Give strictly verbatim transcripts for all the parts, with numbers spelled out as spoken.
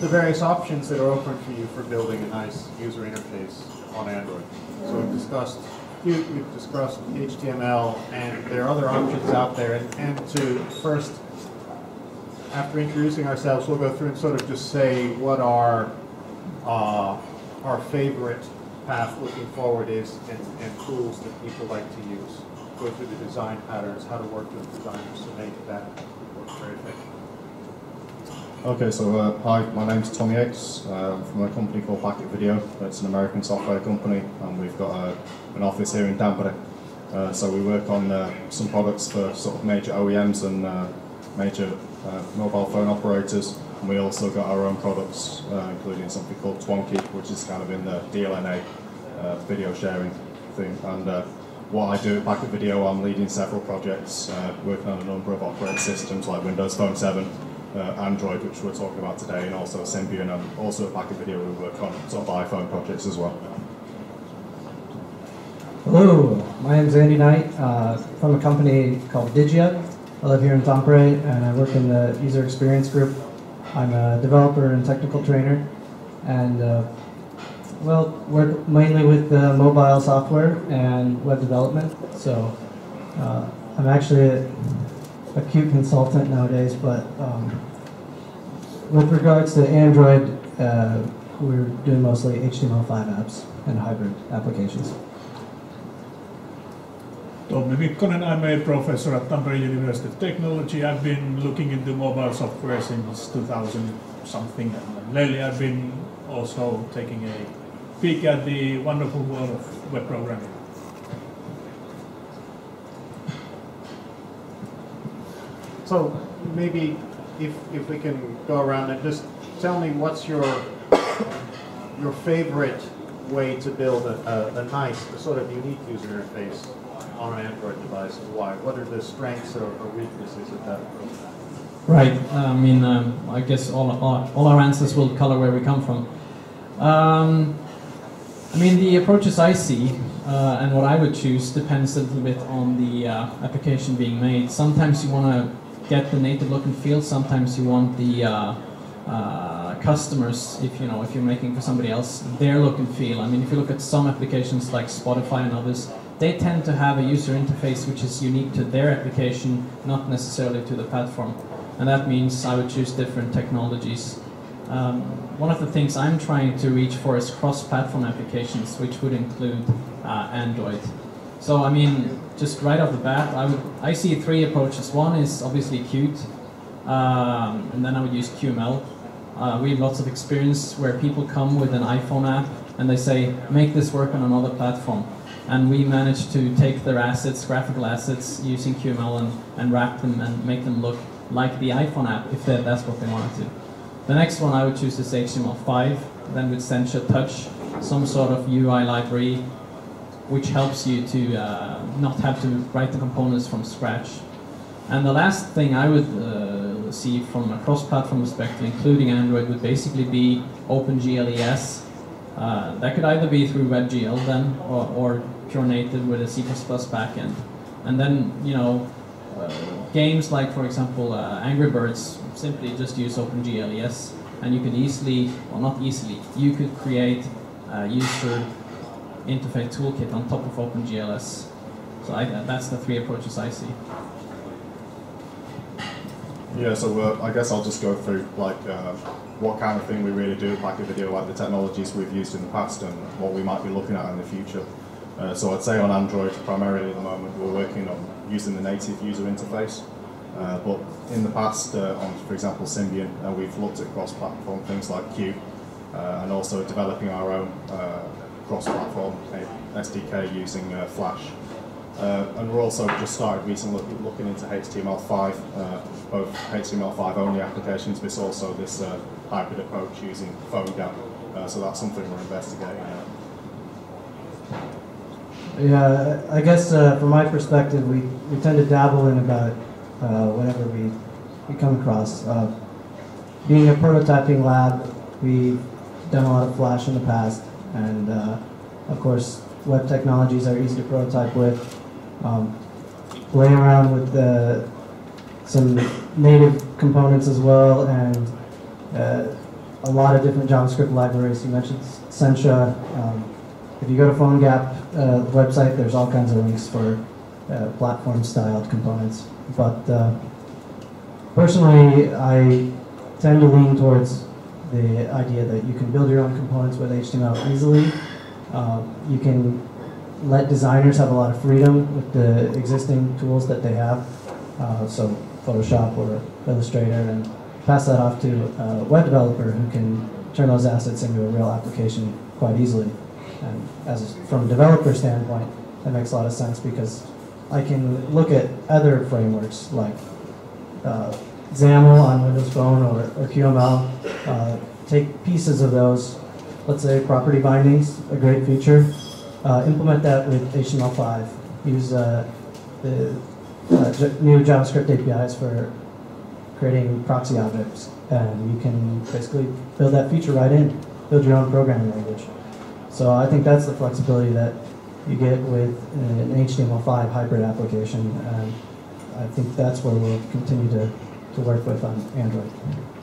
the various options that are open for you for building a nice user interface on Android. So we've discussed Qt, we've discussed H T M L, and there are other options out there. And, and to first, after introducing ourselves, we'll go through and sort of just say what our uh, our favorite path looking forward is, and, and tools that people like to use. Go through the design patterns, how to work with designers to make that work very effectively. Okay, so uh, hi, my name's Tommi Yates. Uh, I'm from a company called Packetvideo. It's an American software company, and we've got uh, an office here in Tampere. Uh, so we work on uh, some products for sort of major O E Ms and uh, major uh, mobile phone operators. And we also got our own products, uh, including something called Twonky, which is kind of in the D L N A uh, video sharing thing. And uh, what I do at Packetvideo, I'm leading several projects, uh, working on a number of operating systems like Windows Phone seven. Uh, Android, which we're talking about today, and also Symbian, and also at Packetvideo we work on sort of iPhone projects as well. Hello, my name is Andy Knight, uh, from a company called Digia. I live here in Tampere, and I work in the user experience group. I'm a developer and technical trainer, and uh, well, work mainly with uh, mobile software and web development. So uh, I'm actually a a Qt consultant nowadays, but um, with regards to Android, uh, we're doing mostly H T M L five apps and hybrid applications. Tommi, Mikkonen, I'm a professor at Tampere University of Technology. I've been looking into mobile software since two thousand something, and lately I've been also taking a peek at the wonderful world of web programming. So maybe if, if we can go around and just tell me what's your your favorite way to build a, a, a nice, a sort of unique user interface on an Android device, and why? What are the strengths or, or weaknesses of that approach? Right. I mean, um, I guess all, all, all our answers will color where we come from. Um, I mean, the approaches I see uh, and what I would choose depends a little bit on the uh, application being made. Sometimes you want to get the native look and feel. Sometimes you want the uh, uh, customers, if you know, if you're making for somebody else, their look and feel. I mean, if you look at some applications like Spotify and others, they tend to have a user interface which is unique to their application, not necessarily to the platform. And that means I would choose different technologies. Um, one of the things I'm trying to reach for is cross-platform applications, which would include uh, Android. So, I mean, just right off the bat, I would I see three approaches. One is obviously Qt, um, and then I would use Q M L. Uh, we have lots of experience where people come with an iPhone app and they say, make this work on another platform. And we manage to take their assets, graphical assets, using Q M L and, and wrap them and make them look like the iPhone app, if that, that's what they wanted to. The next one I would choose is H T M L five, then with Sencha Touch, some sort of U I library, which helps you to uh, not have to write the components from scratch. And the last thing I would uh, see from a cross-platform perspective, including Android, would basically be OpenGLES. Uh, that could either be through WebGL then, or, or pure native with a C plus plus backend. And then, you know, uh, games like, for example, uh, Angry Birds, simply just use OpenGLES, and you could easily, well not easily, you could create a user interface toolkit on top of OpenGLS. So I, that's the three approaches I see. Yeah, so uh, I guess I'll just go through like uh, what kind of thing we really do at Packetvideo, like the technologies we've used in the past and what we might be looking at in the future. Uh, so I'd say on Android, primarily at the moment, we're working on using the native user interface. Uh, but in the past, uh, on, for example, Symbian, uh, we've looked at cross-platform things like Qt, uh, and also developing our own uh, cross-platform S D K using uh, Flash. Uh, and we're also just started recently look, looking into H T M L five, uh, both H T M L five only applications, but also this uh, hybrid approach using PhoneGap. Uh, so that's something we're investigating now. Yeah, I guess uh, from my perspective, we, we tend to dabble in about uh, whatever we, we come across. Uh, being a prototyping lab, we've done a lot of Flash in the past, and uh, of course, web technologies are easy to prototype with. Um, play around with the, some native components as well, and uh, a a lot of different JavaScript libraries. You mentioned Sencha. Um, if you go to PhoneGap uh, website, there's all kinds of links for uh, platform-styled components. But uh, personally, I tend to lean towards the idea that you can build your own components with H T M L easily. Uh, you can let designers have a lot of freedom with the existing tools that they have, uh, so Photoshop or Illustrator, and pass that off to a web developer who can turn those assets into a real application quite easily. And as from a developer standpoint, that makes a lot of sense because I can look at other frameworks like uh, XAML on Windows Phone or, or Q M L, uh, take pieces of those, let's say property bindings, a great feature, uh, implement that with H T M L five, use uh, the uh, j new JavaScript A P Is for creating proxy objects, and you can basically build that feature right in, build your own programming language. So I think that's the flexibility that you get with an H T M L five hybrid application, and I think that's where we'll continue to, to work with on Android.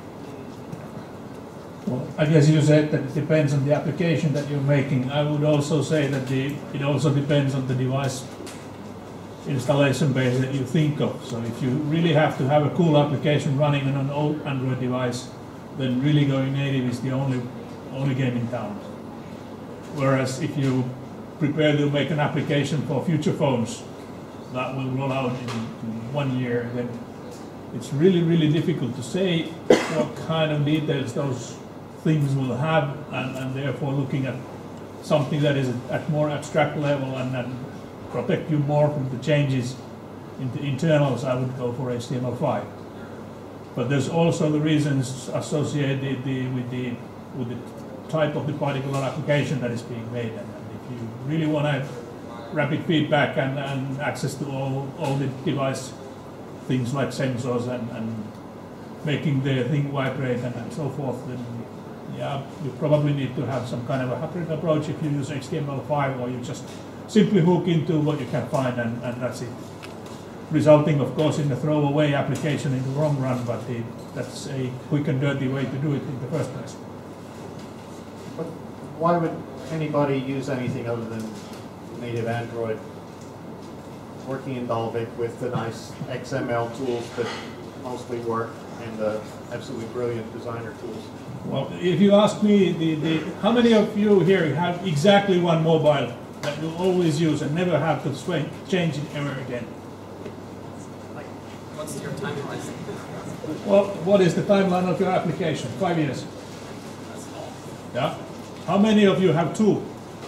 Well, I guess you said that it depends on the application that you're making. I would also say that the, it also depends on the device installation base that you think of. So if you really have to have a cool application running on an old Android device, then really going native is the only, only game in town. Whereas if you prepare to make an application for future phones that will roll out in, in one year, then it's really, really difficult to say what kind of details those things will have, and, and therefore looking at something that is at more abstract level and, and protect you more from the changes in the internals, I would go for H T M L five. But there's also the reasons associated the, with, the, with the type of the particular application that is being made. And, and if you really want to have rapid feedback and, and access to all, all the device things like sensors and, and making the thing vibrate and, and so forth, then yeah, you probably need to have some kind of a hybrid approach if you use H T M L five, or you just simply hook into what you can find and, and that's it. Resulting, of course, in a throwaway application in the long run, but the, that's a quick and dirty way to do it in the first place. But why would anybody use anything other than native Android? Working in Dalvik with the nice X M L tools that mostly work and the absolutely brilliant designer tools. Well, if you ask me, the, the, how many of you here have exactly one mobile that you always use and never have to swing, change it ever again? Like, what's your timeline? Well, what is the timeline of your application? Five years. Yeah. How many of you have two?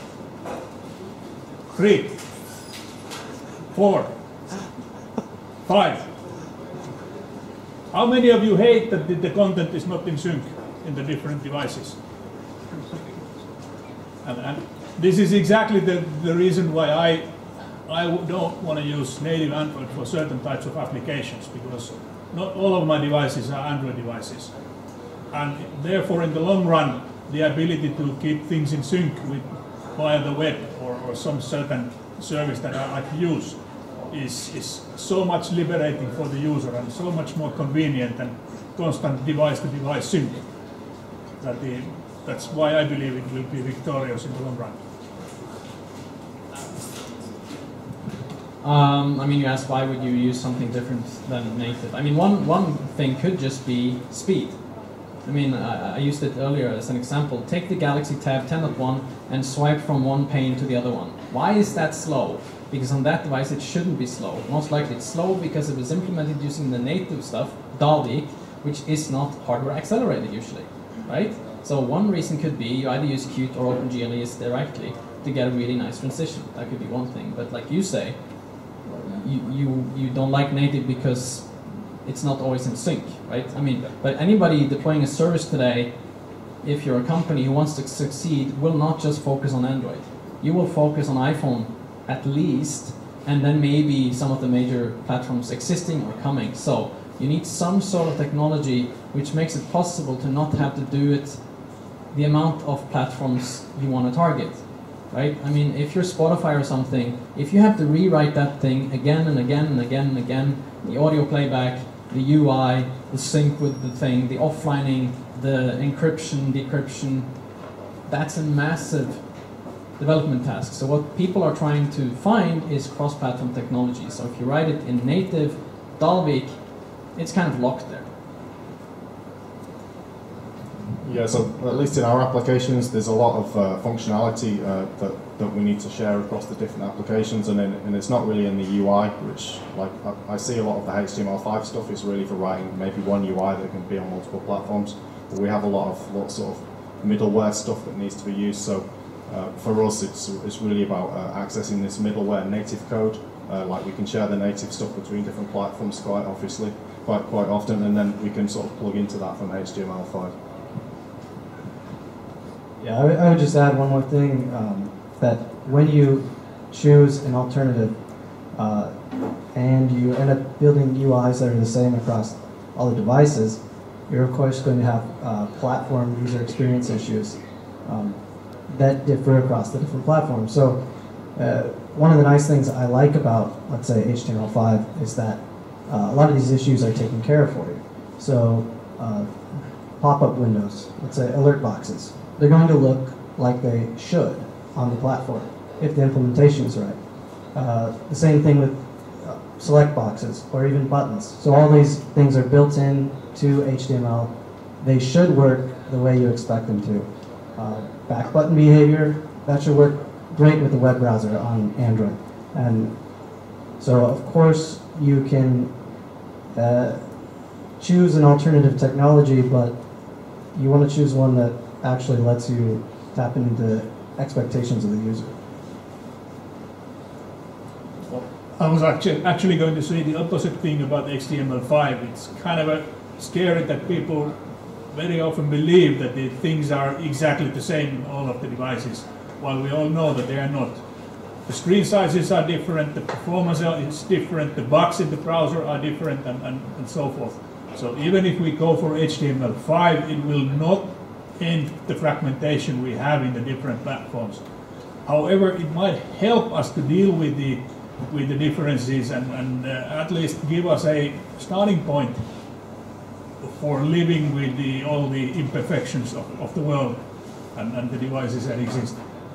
Three? Four? Five? How many of you hate that the, the content is not in sync in the different devices? And, and this is exactly the, the reason why I, I don't want to use native Android for certain types of applications, because not all of my devices are Android devices. And therefore, in the long run, the ability to keep things in sync with via the web or, or some certain service that I like to use is, is so much liberating for the user and so much more convenient and constant device-to-device sync that the, that's why I believe it will be victorious in the long run. Um, I mean, you asked why would you use something different than native. I mean, one, one thing could just be speed. I mean, I, I used it earlier as an example. Take the Galaxy Tab ten point one and swipe from one pane to the other one. Why is that slow? Because on that device it shouldn't be slow. Most likely it's slow because it was implemented using the native stuff, Dalvik, which is not hardware accelerated usually, right? So one reason could be you either use Qt or OpenGLEs directly to get a really nice transition. That could be one thing. But like you say, you, you, you don't like native because it's not always in sync, right? I mean, but anybody deploying a service today, if you're a company who wants to succeed, will not just focus on Android. You will focus on iPhone at least, and then maybe some of the major platforms existing or coming. So you need some sort of technology which makes it possible to not have to do it the amount of platforms you want to target, right? I mean, if you're Spotify or something, if you have to rewrite that thing again and again and again and again, the audio playback, the U I, the sync with the thing, the offlining, the encryption, decryption. That's a massive development task. So what people are trying to find is cross-platform technology. So if you write it in native Dalvik, it's kind of locked there. Yeah, so at least in our applications, there's a lot of uh, functionality uh, that, that we need to share across the different applications, and, in, and it's not really in the U I, which like I, I see a lot of the H T M L five stuff is really for writing maybe one U I that can be on multiple platforms. But we have a lot of lots of middleware stuff that needs to be used. So uh, for us, it's it's really about uh, accessing this middleware native code. Uh, like we can share the native stuff between different platforms quite obviously, quite quite often, and then we can sort of plug into that from H T M L five. Yeah, I, I would just add one more thing, um, that when you choose an alternative uh, and you end up building U Is that are the same across all the devices, you're of course going to have uh, platform user experience issues um, that differ across the different platforms. So uh, one of the nice things I like about, let's say, H T M L five is that uh, a lot of these issues are taken care of for you. So uh, pop-up windows, let's say alert boxes, they're going to look like they should on the platform if the implementation is right. Uh, the same thing with uh, select boxes or even buttons. So all these things are built in to H T M L. They should work the way you expect them to. Uh, back button behavior, that should work great with the web browser on Android. And so of course you can uh, choose an alternative technology, but you want to choose one that actually lets you tap into expectations of the user. I was actually, actually going to say the opposite thing about H T M L five. It's kind of a scary that people very often believe that the things are exactly the same in all of the devices, while we all know that they are not. The screen sizes are different, the performance is different, the bugs in the browser are different, and, and, and so forth. So even if we go for H T M L five, it will not end the fragmentation we have in the different platforms. However, it might help us to deal with the with the differences and, and uh, at least give us a starting point for living with the, all the imperfections of, of the world and, and the devices that exist.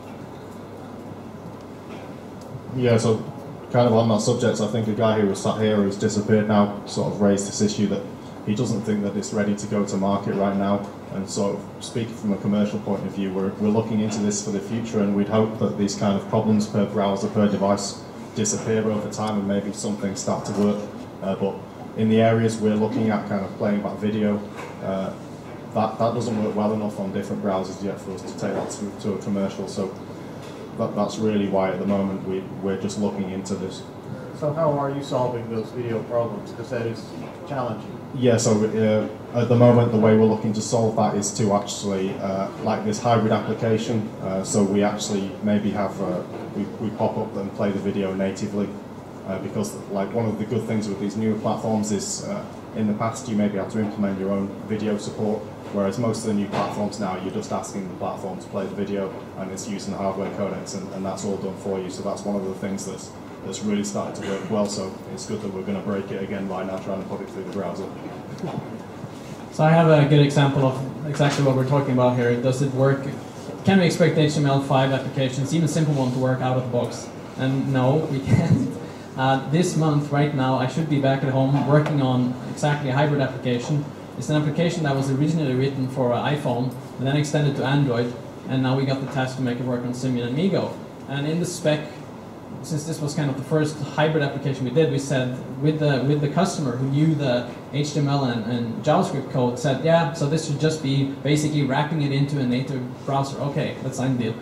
Yeah, so kind of on that subject, I think a guy who was sat here who's disappeared now sort of raised this issue that he doesn't think that it's ready to go to market right now. And so, speaking from a commercial point of view, we're, we're looking into this for the future, and we'd hope that these kind of problems per browser, per device disappear over time and maybe something start to work. Uh, but in the areas we're looking at, kind of playing back video, uh, that, that doesn't work well enough on different browsers yet for us to take that to, to a commercial. So that, that's really why at the moment we, we're just looking into this. So how are you solving those video problems? Because that is challenging. Yeah, so uh, at the moment the way we're looking to solve that is to actually, uh, like this hybrid application, uh, so we actually maybe have, uh, we, we pop up and play the video natively, uh, because like one of the good things with these newer platforms is uh, in the past you maybe have to implement your own video support, whereas most of the new platforms now you're just asking the platform to play the video and it's using the hardware codecs, and, and that's all done for you. So that's one of the things that's that's really started to work well, so it's good that we're going to break it again right now, trying to put it through the browser. So I have a good example of exactly what we're talking about here. Does it work? Can we expect H T M L five applications, even simple one, to work out of the box? And no, we can't. Uh, this month, right now, I should be back at home working on exactly a hybrid application. It's an application that was originally written for uh, iPhone, and then extended to Android, and now we got the task to make it work on Symbian and Migo. And in the spec, since this was kind of the first hybrid application we did, we said with the with the customer who knew the H T M L and, and JavaScript code, said, yeah, so this should just be basically wrapping it into a native browser. Okay, let's sign the deal.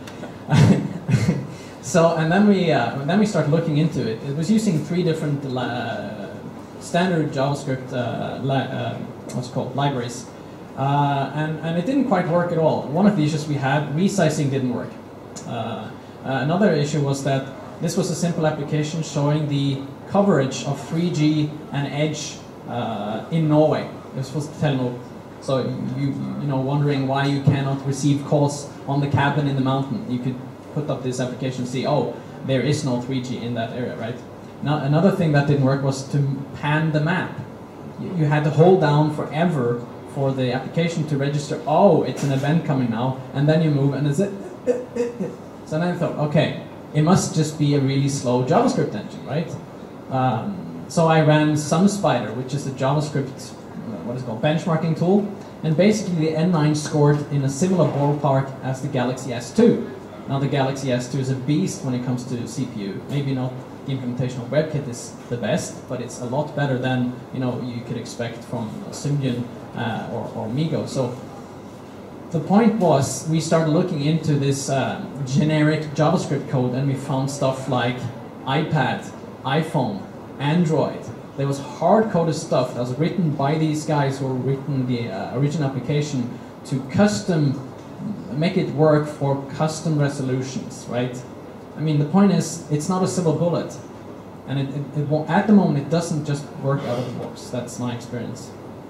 So, and then we uh, then we started looking into it. It was using three different uh, standard JavaScript uh, li uh, what's it called libraries, uh, and and it didn't quite work at all. One of the issues we had, resizing didn't work. Uh, uh, another issue was that this was a simple application showing the coverage of three G and Edge uh, in Norway. It was supposed to tell no. So you you know wondering why you cannot receive calls on the cabin in the mountain. You could put up this application and see, oh, there is no three G in that area, right? Now another thing that didn't work was to pan the map. you, you had to hold down forever for the application to register, oh, it's an event coming now, and then you move, and it's it. So then I thought, okay, it must just be a really slow JavaScript engine, right? Um, so I ran SumSpider, which is a JavaScript, uh, what is it called, benchmarking tool, and basically the N nine scored in a similar ballpark as the Galaxy S two. Now the Galaxy S two is a beast when it comes to C P U. Maybe not the implementation of WebKit is the best, but it's a lot better than you know you could expect from Symbian uh, or, or Migo. So the point was we started looking into this uh, generic JavaScript code, and we found stuff like iPad, iPhone, Android. There was hard-coded stuff that was written by these guys who were written the uh, original application to custom make it work for custom resolutions, right? I mean, the point is, it's not a silver bullet, and it, it, it won't, at the moment, it doesn't just work out of the box. That's my experience.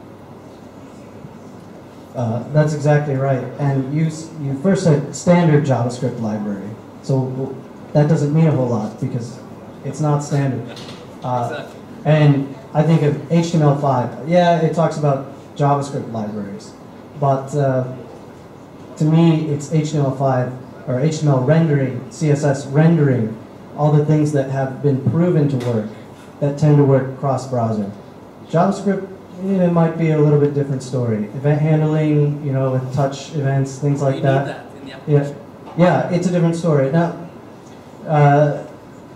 Uh, that's exactly right. And you you first said standard JavaScript library, so that doesn't mean a whole lot because it's not standard. Uh, exactly. And I think of H T M L five. Yeah, it talks about JavaScript libraries, but uh, to me, it's H T M L five or H T M L rendering, C S S rendering, all the things that have been proven to work, that tend to work cross-browser. JavaScript, it might be a little bit different story. Event handling, you know, with touch events, things like you that. Need that in the application. Yeah, yeah, it's a different story. Now, uh,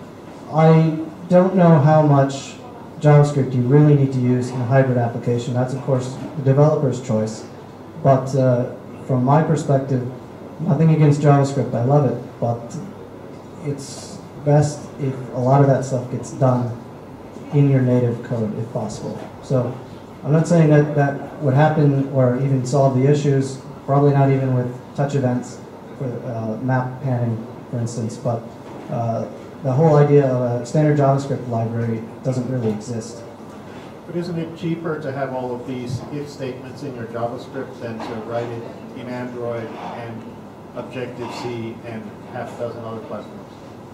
I don't know how much JavaScript you really need to use in a hybrid application. That's, of course, the developer's choice. But uh, from my perspective, nothing against JavaScript, I love it, but it's best if a lot of that stuff gets done in your native code, if possible. So I'm not saying that that would happen or even solve the issues, probably not even with touch events for uh, map panning, for instance, but uh, the whole idea of a standard JavaScript library doesn't really exist. But isn't it cheaper to have all of these if statements in your JavaScript than to write it in Android and Objective-C and half a dozen other platforms?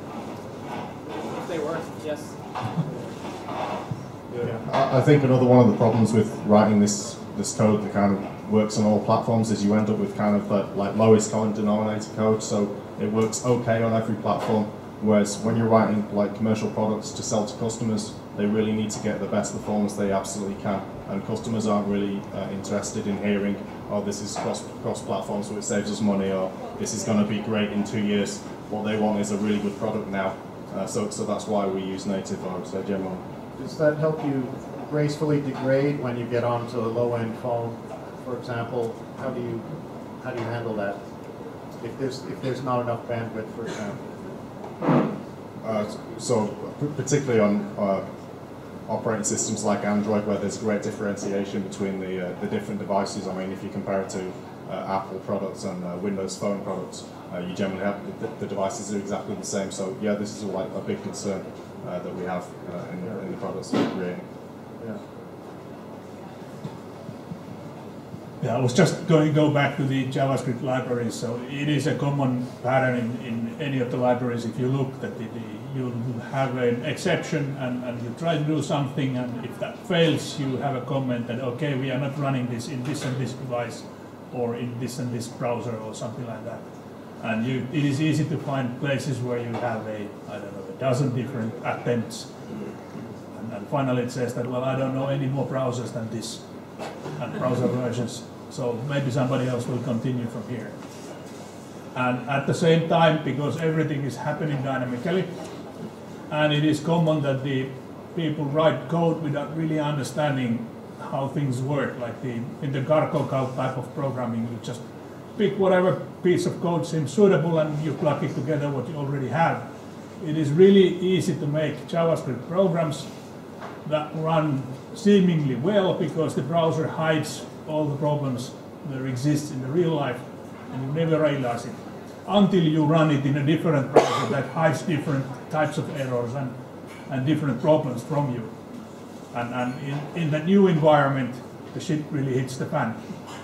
If they were, yes. Yeah. I I think another one of the problems with writing this this code that kind of works on all platforms is you end up with kind of the, like lowest common denominator code, so it works okay on every platform. Whereas when you're writing like commercial products to sell to customers, they really need to get the best performance they absolutely can, and customers aren't really uh, interested in hearing, oh, this is cross cross platform, so it saves us money, or this is going to be great in two years. What they want is a really good product now. Uh, so so that's why we use native, I would say, generally. Does that help you gracefully degrade when you get onto a low-end phone, for example? How do you how do you handle that? If there's if there's not enough bandwidth, for example. Uh, so particularly on uh, operating systems like Android, where there's great differentiation between the uh, the different devices. I mean, if you compare it to uh, Apple products and uh, Windows Phone products, uh, you generally have the, the devices are exactly the same. So yeah, this is a, like a big concern uh, that we have uh, in, in the products that we're creating. Yeah. Yeah, I was just going to go back to the JavaScript libraries. So it is a common pattern in, in any of the libraries. If you look, that the, the, you have an exception and, and you try to do something, and if that fails, you have a comment that, okay, we are not running this in this and this device, or in this and this browser, or something like that. And you, it is easy to find places where you have a, I don't know, a dozen different attempts. And, and finally it says that, well, I don't know any more browsers than this, and browser versions. So maybe somebody else will continue from here. And at the same time, because everything is happening dynamically, and it is common that the people write code without really understanding how things work, like the in the Garco type of programming, you just pick whatever piece of code seems suitable and you plug it together what you already have. It is really easy to make JavaScript programs that run seemingly well because the browser hides all the problems that exist in the real life, and you never realize it until you run it in a different browser that hides different types of errors and, and different problems from you. And, and in, in that new environment, the shit really hits the fan.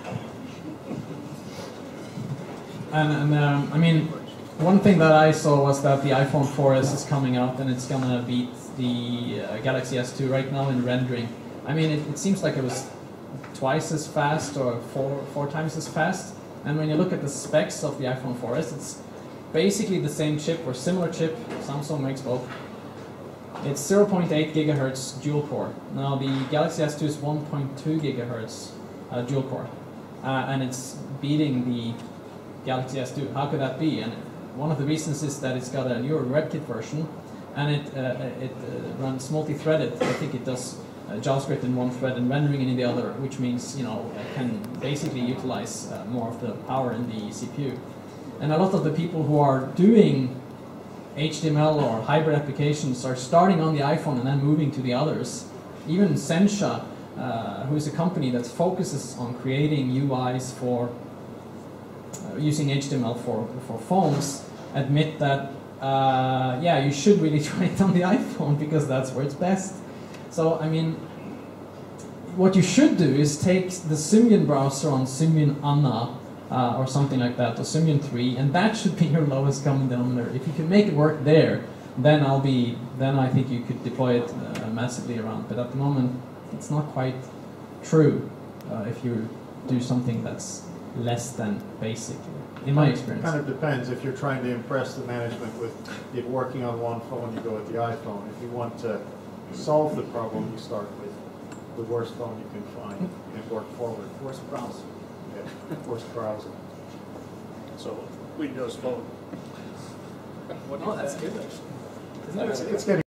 And, and um, I mean, one thing that I saw was that the iPhone four S is coming out and it's gonna beat the uh, Galaxy S two right now in rendering. I mean, it, it seems like it was twice as fast or four, four times as fast. And when you look at the specs of the iPhone four S, it's basically the same chip or similar chip. Samsung makes both. It's zero point eight gigahertz dual core. Now the Galaxy S two is one point two gigahertz uh, dual core, uh, and it's beating the Galaxy S two. How could that be? And one of the reasons is that it's got a newer WebKit version, and it uh, it uh, runs multi-threaded. I think it does uh, JavaScript in one thread and rendering in the other, which means, you know, it can basically utilize uh, more of the power in the C P U. And a lot of the people who are doing H T M L or hybrid applications are starting on the iPhone and then moving to the others. Even Sencha, uh, who is a company that focuses on creating U Is for uh, using H T M L for, for phones, admit that, uh, yeah, you should really try it on the iPhone because that's where it's best. So, I mean, what you should do is take the Symbian browser on Symbian Anna, uh, or something like that, or Symbian three, and that should be your lowest common denominator. If you can make it work there, then I'll be, then I think you could deploy it uh, massively around. But at the moment, it's not quite true uh, if you do something that's less than basic, in my experience. It kind of depends. If you're trying to impress the management with it working on one phone, you go with the iPhone. If you want to solve the problem, you start with the worst phone you can find and work forward. Worst browser. Yeah, worst browser. So Windows Phone. Oh, that's good actually. Isn't It's, that it's getting